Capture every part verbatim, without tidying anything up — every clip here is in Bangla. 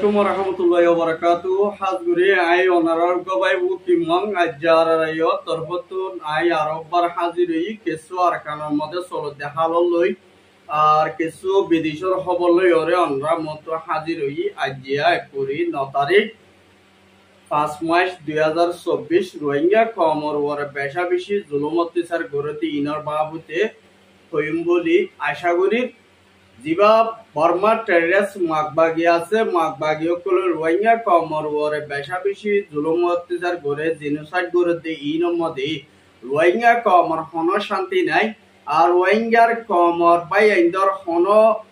আলাইকুম রহমতুল্লাহি ওয়া বারাকাতুহু হাজগুরি আই অনারার গবাই বুকিমং আজ্জার রায় তরফতুন আই আরববার হাজিরই কিছু আরকানের মধ্যে চলো দেখালই আর কিছু বিদেশের খবর লই ওরে অনরা মতো হাজির হই আজিয়া একুরি ন তারিখ পাঁচ মার্চ দুই হাজার চব্বিশ রোহিঙ্গা কমর ওরে বেশা বেশি জুলুম অত্যাচার গড়তে ইনর বাবুতে হইম বলি আশা করি জিবা বর্মা টেরেস মাগবাগি আছে মাগবাগি সকল রোহিঙ্গা কমর ওরে বেশা বেশি জুলুম অত্যাচার করে জেনোসাইড গড়তে ইনর মধ্যে রোহিঙ্গা কমর হন শান্তি নাই আর রোহিঙ্গার কমর বাই ইন্দর হন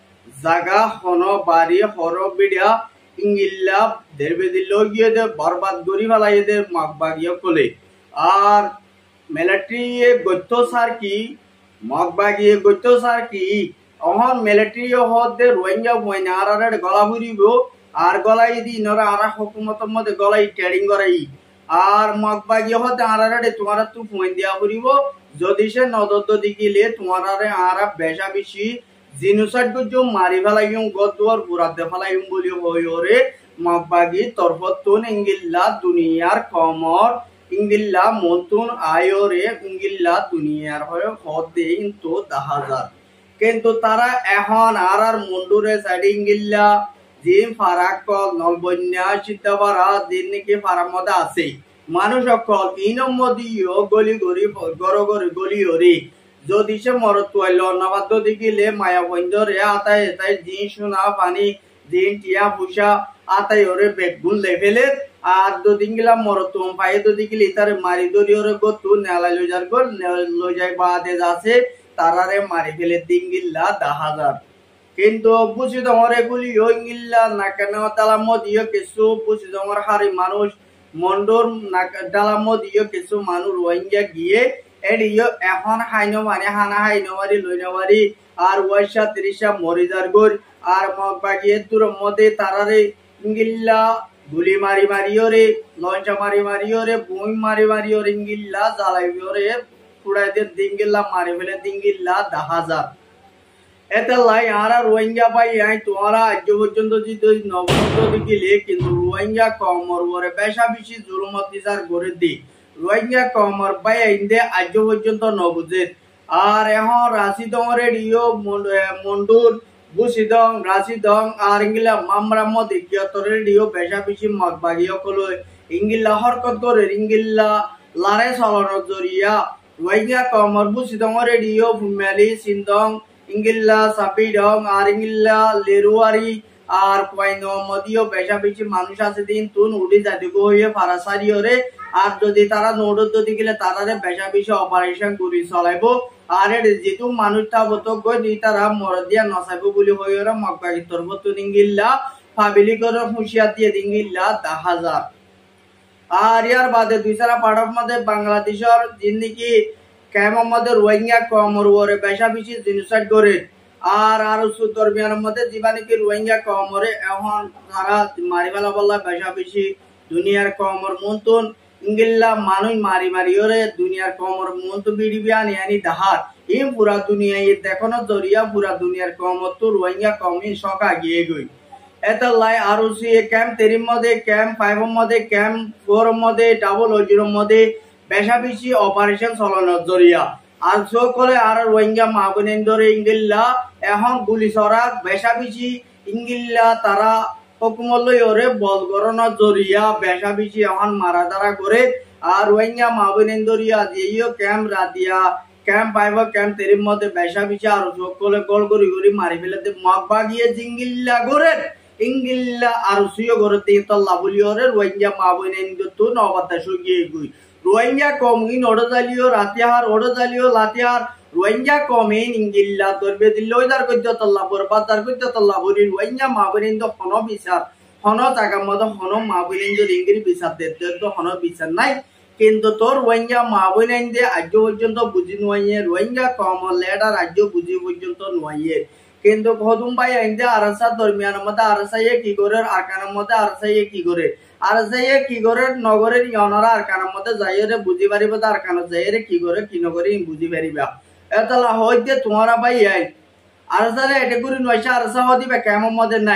জাগা হন বাড়ি হর বিড়া ইংিল্লা দেরবে দিল গিয়ে দে বরবাদ গরি ফেলাই দে মাগবাগি সকলে আর মিলিটারি গত্য সার কি মাগবাগি গত্য সার কি অহন মিলিটারি হদে রোহিঙ্গা ময়না আর গলা ফুরিব আর গলাই দি নরা আর হুকুমতের মধ্যে গলাই ট্রেডিং করাই আর মগবাগি হতে আরারে তোমার তু ফোন দিয়া ফুরিব যদি সে নদদ দিকিলে তোমার আর বেশা বেশি জিনোসাইড গুজো মারি ফেলাইম গদুয়ার বুরাদে ফেলাইম বলি হই ওরে মগবাগি তরফতুন ইংগিল্লা দুনিয়ার কমর ইংগিল্লা মন্তুন আয়োরে ইংগিল্লা দুনিয়ার হয় হদে কিন্তু দাহাজার কিন্তু তারা এখন আর আর মুন্ডুরে সাইডিং গিল্লা জিম ফারাক নলবন্যা সিদ্ধাপাড়া দিন নাকি ফারার মধ্যে আছে মানুষ সকল ইনম মদিও গলি গরি গর গরি গলি হরি যদি সে মরত তুয়াইল অন্নবাদ্য দিকিলে মায়া বন্ধরে আতাই এতাই জিন সোনা পানি জিন টিয়া পুষা আতাই ওরে বেগুন লেভেলে আর দুদিন গিলা মরত পায়ে দুদিন গিলি তার মারি দরি ওরে গতু নেলাই লই যার গল লই যাই বাদে যাচ্ছে তারারে মারি ফেলে দিঙ্গিল্লা দাহাজার কিন্তু বুঝি তোমার এগুলি ইংিল্লা না কেন তালাম দিও কিছু বুঝি তোমার হারি মানুষ মন্ডর ডালাম দিও কিছু মানুষ রোহিঙ্গা গিয়ে এডিও এখন হাইনো মানে হানা হাইনো মারি লইনো মারি আর ওয়াইশা তিরিশা মরিজার গোর আর মগ বাগিয়ে দূর মধ্যে তারারে ইংিল্লা গুলি মারি মারিও রে লঞ্চা মারি মারিও রে বুই মারি মারিও রে ইংিল্লা জ্বালাইও রে কুড়াইদের দিঙ্গিল্লা মারি ফেলে দিঙ্গিল্লা দাহাজার এতে লাই আরা রোহিঙ্গা পাই আই তোমারা আজ পর্যন্ত যদি নবদ্র দিকিলে কিন্তু রোহিঙ্গা কমর ওরে বেশা বেশি জুলুম অত্যাচার করে দি রোহিঙ্গা কমর পাই আইন্দে আজ পর্যন্ত নবুজে আর এখন রাশি দংরে রিও মন্ডুর বুসিদং রাশি দং আর ইংলা মামরাম দিকিয়তরে রিও বেশা বেশি মগবাগি সকল ইংগিল্লা হরকত করে ইংগিল্লা লারে চলনের জরিয়া রোহিঙ্গা কমর বুসিদং রেডিও ফুমেলি সিন্দং ইংগিল্লা সাপিডং আর ইংগিল্লা লেরুয়ারি আর কয়নো মদিও বেশা বেশি মানুষ আছে দিন তুন উড়ি জাতিগো হয়ে ফারাসারি ওরে আর যদি তারা নোডত যদি গেলে তারারে বেশা বেশি অপারেশন করি চলাইব আর যেহেতু মানুষ থাকতো গই তারা মর দিয়া নসাইব বলি হয়ে ওরা মগবাগি তরফতুন ইংগিল্লা ফাবিলি করে হুঁশিয়ার দিয়ে দিঙ্গিল্লা দাহাজার আর ইয়ার বাদে দুই চারা পাড়ার মধ্যে বাংলাদেশের জিন্দিগি ক্যাম্পের মধ্যে রোহিঙ্গা কমর ওরে বেশা বেশি জেনোসাইড করে আর আর দরমিয়ানের মধ্যে জীবানিকে রোহিঙ্গা কমরে এখন তারা মারি ফেলা বললা বেশা বেশি দুনিয়ার কমর মন্তন ইংগিল্লা মানুষ মারি মারি ওরে দুনিয়ার কমর মন্ত বিড়ি বিয়ানি আনি দাহার এই পুরা দুনিয়া এই দেখানো জরিয়া পুরা দুনিয়ার কমর তো রোহিঙ্গা কমই সকা গিয়ে গই এটা লাই আরো সি ক্যাম্প তেরির মধ্যে ক্যাম্প ফাইভের মধ্যে ক্যাম্প ফোর মধ্যে ডাবল ও জিরোর মধ্যে বেশা বেশি অপারেশন চলানোর জরিয়া আর সকলে আর রোহিঙ্গা মাহবুনেন্দরে ইংগিল্লা এখন গুলি ছড়া বেশা বেশি ইংগিল্লা তারা হুকুমলই ওরে বল গরনের জরিয়া বেশা বেশি এখন মারা দারা করে আর রোহিঙ্গা মাহবুনেন্দরিয়া যেইও ক্যাম্প রাতিয়া ক্যাম্প ফাইভ ক্যাম্প তেরির মধ্যে বেশা বেশি আর সকলে গল গরি গরি মারি ফেলে মগ বাগিয়ে জিঙ্গিল্লা করে ইংগিল্লা আর সুইও করে তিন তল্লা বলি ওরে রোহিঙ্গা মাহবুনেন্দর তো নবাতা সুগিয়ে গুই রোহিঙ্গা কমিন ওড়জালিও রাতিয়ার ওড়জালিও লাতিয়ার রোহিঙ্গা কমিন ইংগিল্লা দরবে দিল্লো দার কইতে তল্লা বরবাদ দার কইতে তল্লা বরি রোহিঙ্গা মাহবুনিন্দ হন বিচার হন জায়গার মধ্যে হন মাহবুনিন্দ ইংগির বিচার দিতে তো হন বিচার নাই কিন্তু তোর রোহিঙ্গা মাহবুনিন্দে আজ পর্যন্ত বুঝি নয় রোহিঙ্গা কম লেডার রাজ্য বুঝি পর্যন্ত নয় কিন্তু কদম ভাই আইন্দে আরসা দরমিয়ানের মধ্যে আরসাইয়ে কি করে আরকানের মধ্যে আরসাইয়ে কি করে আর যাইয়ে কি করে নগরের ইয়নরা আরকানের মধ্যে যাইয়ে বুঝি পারিব আরকানত যাইয়ে কি করে কি নগরে বুঝি পারিবা এতলা হইতে তোমারা ভাই আই আর সারে এটা করে নয়সা আরসা হদিবা কেমন মধ্যে নাই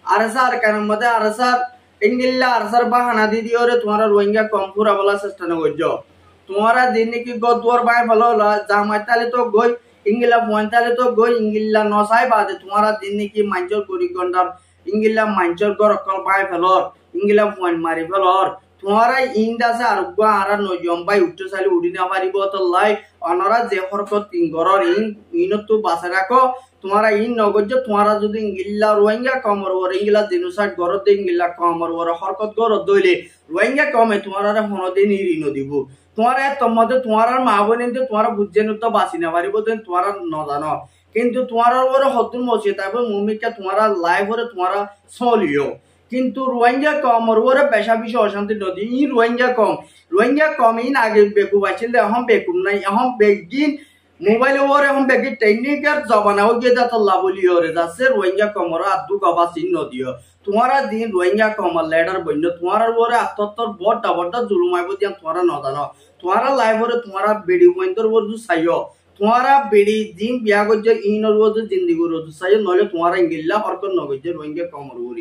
আরসার কারণ মধ্যে আরসার ইংলিল্লা আরসার বাহানা দি দিওরে তোমার রোহিঙ্গা কম পুরা বলা চেষ্টা না করছো তোমারা দিন কি গদুয়ার বাই ভালো জামাই তালে তো গই ইংলিলা পয়েন্টালে তো গই ইংলিলা নসাই বাদে তোমারা দিন কি মাঞ্চর গরি গন্ডার ইংলিলা মাঞ্চর গরকল বাই ফেলর ইংলিলা পয়েন্ট মারি ফেলর তোমারা ইন্দাসে আর গুয়া আর নজম বাই উঠতে চাইলে উড়ি না পারিব তো লাই অনরা যে হরকত তিন গরর ইন ইনত বাসে রাখো তোমারা ইন নগজ তোমারা যদি ইংলিলা রোহিঙ্গা কমর ওর ইংলিলা জেনোসাইড গরত দে ইংলিলা কমর ওর হরকত গরত দইলে রোহিঙ্গা কমে তোমারা হনদিন ঋণ দিব তোমার তোমাদের তোমার মা বোন তোমার বুঝছেন তো বাঁচি না পারিব তোমার নজানো কিন্তু তোমার ওরে হতুন মসি তারপর মুমিকা তোমার লাইফ ওরে তোমার চলিও কিন্তু রোহিঙ্গা কম ওরে পেশা বিষয় অশান্তি নদী ই রোহিঙ্গা কম রোহিঙ্গা কম ইন আগে বেকু পাইছিল এখন বেকুম নাই এখন বেগিন মোবাইল ওর এখন বেগি টেকনিকের জবানাও গিয়ে যা তো লাভলি ওরে যাচ্ছে রোহিঙ্গা কমর আদু গবা চিহ্ন দিও তোমার দিন রোহিঙ্গা কমর লেডার বন্য তোমার ওরে আত্মহত্যার বড়টা বড়টা জুলুমাইব দিয়া তোমার নজানো তোমারা লাইফ ওরে তোমারা বেড়ি পয়েন্টর ওর চাইও তোমারা বেড়ি দিন বিয়া করছে ইনর ওর জিন্দিগি রোজ চাইও নইলে তোমারা ইংলিলা হরকত নগজে রোহিঙ্গা কমর ওরি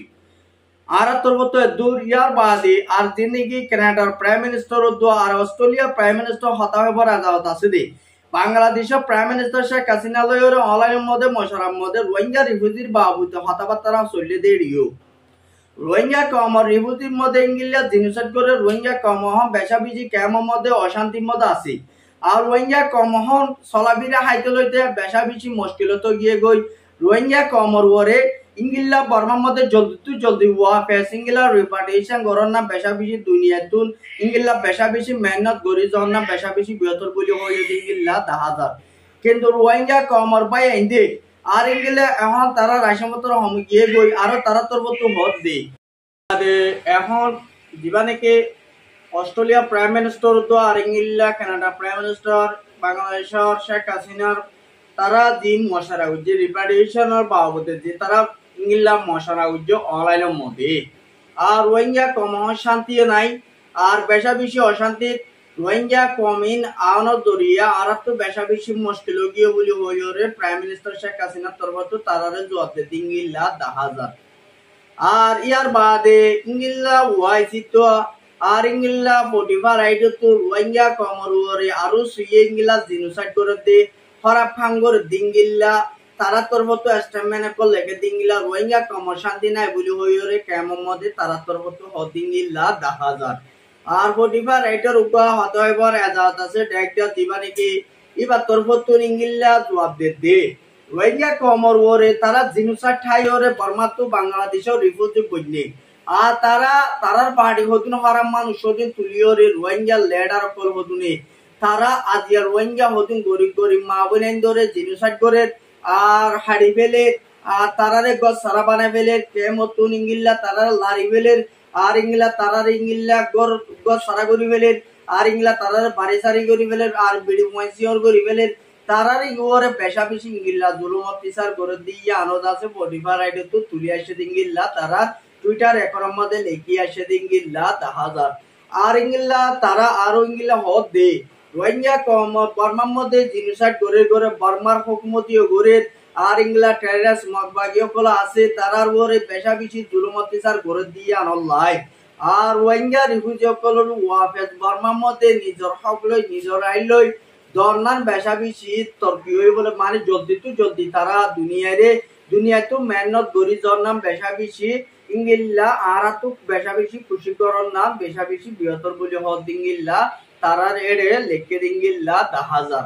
আর তোর দূর ইয়ার বাদে আর দিন কি কানাডার প্রাইম মিনিস্টার দো আর অস্ট্রেলিয়া প্রাইম মিনিস্টার হতা হয়ে পর আজাওত আছে দে বাংলাদেশের প্রাইম মিনিস্টার শেখ হাসিনা লয়ের অনলাইনের মধ্যে মশারার মধ্যে রোহিঙ্গা রিফিউজির বাবুতে হতাবার্তারা চলে দেড়িও রোহিঙ্গা কমর রিফিউজির মধ্যে ইংলিয়া জিনিসট করে রোহিঙ্গা কমহন বেশা বিজি কেমন মধ্যে অশান্তির মধ্যে আছে আর রোহিঙ্গা কমহন চলাবিরা হাইতে লইতে বেশা বেশি মুশকিলত গিয়ে গই রোহিঙ্গা কমর ওরে ইংলিলা বর্মার মধ্যে জলদি তু জলদি ওয়া ফেস ইংলিলা রিপার্টেশন গরন না বেশা বেশি দুনিয়াতুন ইংলিলা বেশা বেশি মেহনত গরি জন না বেশা বেশি বৃহত্তর বলি হয়ে ইংলিলা দাহাজার কিন্তু রোহিঙ্গা কমর পাই আইন্দে আর ইংলিলা এখন তারা রাইসমতর হম গিয়ে গই আর তারা তোর বতু হদ দে এখন দিবা নাকি অস্ট্রেলিয়া প্রাইম মিনিস্টার তো আর ইংলিলা কানাডা প্রাইম মিনিস্টার বাংলাদেশের শেখ হাসিনার তারা দিন মশারা উজ্জে রিপার্টেশনের বাবদে যে তারা ইংলিলা মশারা উজ্জে অনলাইনের মধ্যে আর রোহিঙ্গা কম শান্তি নাই আর বেশা বেশি অশান্তি রোহিঙ্গা কমিন আওয়ানোর দরিয়া আর তো বেশা বেশি মুশকিল গিয়ে বলি হইরে প্রাইম মিনিস্টার শেখ হাসিনার তরফ তো তারারে জবাব দে ইংলিলা দা হাজার আর ইয়ার বাদে ইংলিলা ওয়াইসি তো আর ইংলিলা বডিভার আইডে তো রোহিঙ্গা কমর ওরে আরো সুইয়ে ইংলিলা জিনোসাইড করে দে হরা ফাঙ্গর দিঙ্গিল্লা তারা তরফ তো এস্টামেনে করলে দিঙ্গিলা রোহিঙ্গা কমর শান্তি নাই বলি হইরে কেমন মধ্যে তারা তরফ তো হদিঙ্গিল্লা দা হাজার আর বডিভার আইডের উপর হত হইবার এজাজত আছে ডাইরেক্টর দিবা নাকি এবার তরফ তো ইংলিলা জবাব দে দে রোহিঙ্গা কমর ওরে তারা জিনোসাইড ঠাই ওরে বর্মা তো বাংলাদেশের রিফিউজি বইনে আর তারা তারার পার্টি হতুন হারাম মানুষ হতুন তুলিওরে রোহিঙ্গা লেডার কল হতুনে তারা আজিয়া রোহিঙ্গা হতুন গরিব গরিব মা বোনেন ধরে জিনোসাইড করে আর হাড়ি ফেলে আর তারারে গছ সারা বানাই ফেলে কে মতুন ইংলিলা তারার লারি ফেলে আর ইংলিলা তারার ইংলিলা গর গছ সারা করি ফেলে আর ইংলিলা তারার বাড়ি সারি করি ফেলে আর বিড়ি ময়সিওর করি ফেলে তারার ইউরে পেশা বেশি ইংলিলা জুলুম অত্যাচার করে দিয়ে আনন্দ আছে বডিভার আইডে তো তুলি আসে ইংলিলা তারা টুইটার একরম মধ্যে লেখি আসে ইংলিলা দা হাজার আর ইংলিলা তারা আরো ইংলিলা হদ দে রোহিঙ্গা কম বর্মার মধ্যে জিনিসাইড করে করে বর্মার হুকুমতীয় গড়ে আর ইংলা টেরাস মগবাগীয় কলা আছে তারার ওরে পেশা বেশি জুলুম অত্যাচার করে দিয়ে আনল্লাই আর রোহিঙ্গা রিফিউজি কলর ওয়াফেজ বর্মার মধ্যে নিজের হক লই নিজের আইন লই দরনান বেশা বেশি তর্কি হই বলে মানে জলদি তো জলদি তারা দুনিয়ারে দুনিয়ায় তো মেহনত গরি জর নাম বেশা বেশি ইংলিলা আর তো বেশা বেশি খুশি করার নাম বেশা বেশি বৃহত্তর বলে হদ ইংলিলা তারার এড়ে লেখে দিঙ্গিল্লা দা হাজার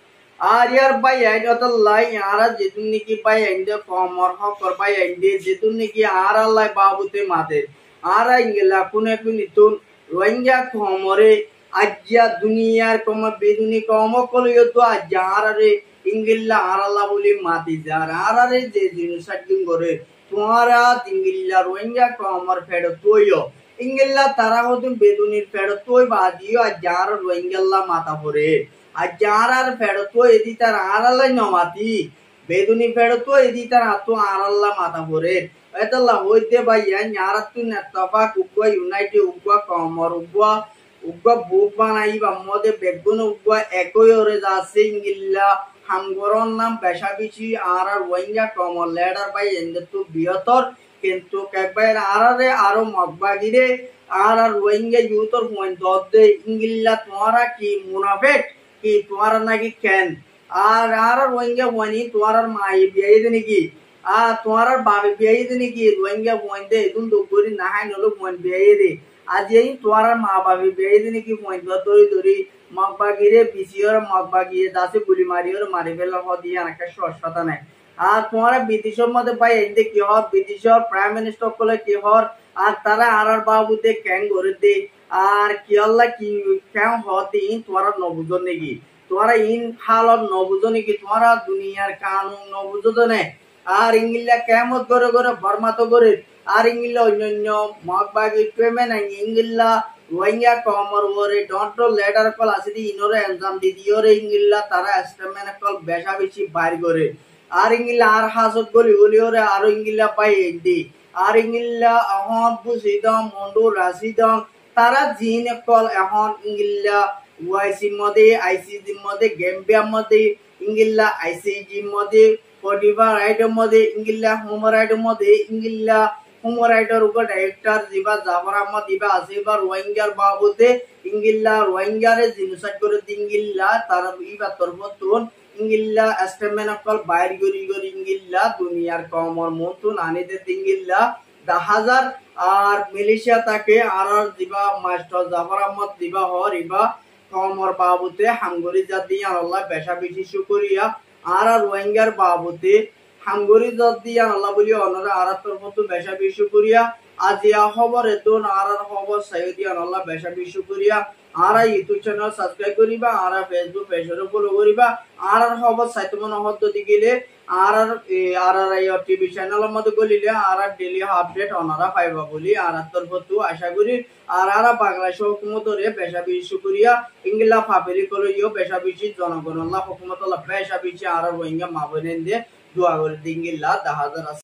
আর ইয়ার বাই আইডত লাই আরা যেতুন নাকি বাই আইন্দে কমর হকর বাই আইন্দে যেতুন নাকি আর আল্লাহ বাবুতে মাতে আর ইংলা কোনে কোনিতুন রোহিঙ্গা কমরে আজ্জা দুনিয়ার কম বেদুনি কম কলিও তো আজ্জা আরে ইংলিলা আর আল্লাহ বলি মাতি যার আরে যে জিনিসট দিন করে তোমারা দিঙ্গিল্লা রোহিঙ্গা কমর ফেড় তোইও ইংলিলা তারা হতুন বেদুনির ফেড় তোই বাদিও আর যার রোহিঙ্গা মাথা পরে আর যার আর ফেড় তো এদি তার আর আল্লাহ নমাতি বেদুনি ফেড় তো এদি তার হাত আর আল্লাহ মাথা পরে এতলা হইতে ভাইয়া যারা তুই নেতাফা উগুয়া ইউনাইটেড উগুয়া কমর উগুয়া উগুয়া বুক বানাই বা মধ্যে বেগুন উগুয়া একই ওরে যাচ্ছে ইংলিলা হাঙ্গরন নাম বেশা বেশি আর আর রোহিঙ্গা কমর লেডার ভাই এদের তো বৃহত্তর কিন্তু একবার আরারে আরো মগবাগিরে আর আর রোহিঙ্গা ইউতর পয়েন্ট দে ইংলিলা তোমারা কি মুনাফেক কি তোমারা নাকি কেন আর আর রোহিঙ্গা পয়েন্ট তোমার মাই বিয়ে দে নাকি আর তোমার বাবে বিয়ে দে নাকি রোহিঙ্গা পয়েন্ট দে তুমি দুপুরি নাহাই নলো পয়েন্ট বিয়ে দে আজ এই তোমার মা বাবে বিয়ে দে নাকি পয়েন্ট ধরি ধরি মগবাগিরে বিসিওর মগবাগিরে দাসে গুলি মারিওর মারি ফেলা দিয়ে অনেকটা সস্তা নাই আর তোমারা বিদেশের মধ্যে ভাই এতে কি হর বিদেশের প্রাইম মিনিস্টার কলে কি হর আর তারা আর আর বাবুতে ক্যাং করে দে আর কি আল্লাহ কি ক্যাং হতে ইন তোমারা নবুঝো নাকি তোমারা ইন হালত নবুঝো নাকি তোমারা দুনিয়ার কানুন নবুঝো নে আর ইংলিলা কেমত করে করে বর্মাতো করে আর ইংলিলা অন্যান্য মগবাগি পেমেন্ট ইংলিলা রোহিঙ্গা কমর ওরে ডন্ট লেটার কল আছে দি ইনরে এক্সাম দি দিওরে ইংলিলা তারা এস্টেমেন্ট কল বেশা বেশি বাইর করে আর ইংলিলা আর হাসত গলি গলি ওরে আর ইংলিলা পাই এন্দি আর ইংলিলা এখন বুঝিদম মন্ডু রাশিদম তারা জিন কল এখন ইংলিলা ওয়াইসি মধ্যে আইসিজি মধ্যে গেম্বিয়া মধ্যে ইংলিলা আইসিজি মধ্যে পডিভা রাইডের মধ্যে ইংলিলা হোম রাইডের মধ্যে ইংলিলা হোম রাইডের উপর ডাইরেক্টর জিবা জাফর আহমদ দিবা আছে বা রোহিঙ্গার বাবুতে ইংলিলা রোহিঙ্গারে জিনোসাইড করে ইংলিলা তার ইবা তরফতুন ইংলিলা এস্টেমেন্ট কল বাইর গরি গরি ইংলিলা দুনিয়ার কমর মন্তুন আনিতে ইংলিলা দা হাজার আর মিলিশিয়া তাকে আর দিবা মাস্টার জাফর আহমদ দিবা হর ইবা কমর বাবুতে হাঙ্গরি জাত দিয়া আল্লাহ বেশা বেশি শুকরিয়া আর রোহিঙ্গার বাবুতে হাঙ্গরি জাত দিয়া আল্লাহ বলি অনরা আর তরফতু বেশা বেশি শুকরিয়া আজিয়া খবর এতুন আর খবর সাইদিয়া আল্লাহ বেশা বেশি শুকরিয়া আর ইউটিউব চ্যানেল সাবস্ক্রাইব করিবা আর ফেসবুক পেজরে ফলো করিবা আর খবর সাইতে মন হদ্দ দিগিলে আর আর আর টিভি চ্যানেলের মধ্যে গলিলে আর ডেইলি আপডেট অনারা পাইবা বলি আর তরফতু আশা করি আর আর বাংলাদেশ হুকুমতরে পেশা বেশি শুকরিয়া ইংলা ফাপেলি কলিও পেশা বেশি জনগণ আল্লাহ হুকুমত আল্লাহ পেশা বেশি আর রোহিঙ্গা মা বোনেন দিয়ে দোয়া করে দিঙ্গিল্লা দা হাজার